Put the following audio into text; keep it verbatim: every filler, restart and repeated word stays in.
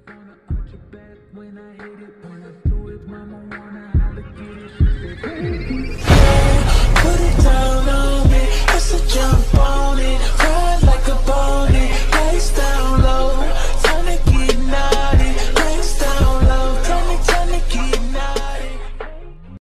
wanna arch your back when I hit it. When I do it, mama wanna holla, get it. She said, hey.